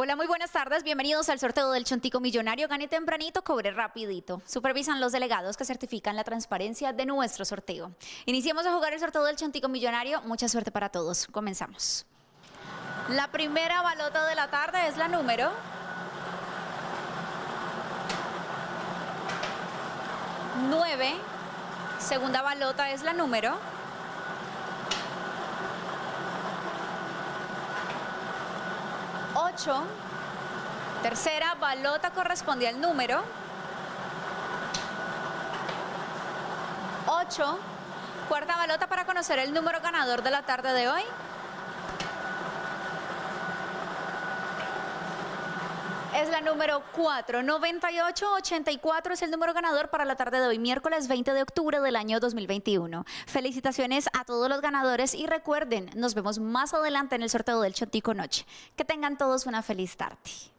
Hola, muy buenas tardes. Bienvenidos al sorteo del Chontico Millonario. Gane tempranito, cobre rapidito. Supervisan los delegados que certifican la transparencia de nuestro sorteo. Iniciemos a jugar el sorteo del Chontico Millonario. Mucha suerte para todos. Comenzamos. La primera balota de la tarde es la número 9. Segunda balota es la número 8. Tercera balota corresponde al número 8. Cuarta balota para conocer el número ganador de la tarde de hoy. Es la número 4. 9884 es el número ganador para la tarde de hoy, miércoles 20 de octubre del año 2021. Felicitaciones a todos los ganadores y recuerden, nos vemos más adelante en el sorteo del Chontico Noche. Que tengan todos una feliz tarde.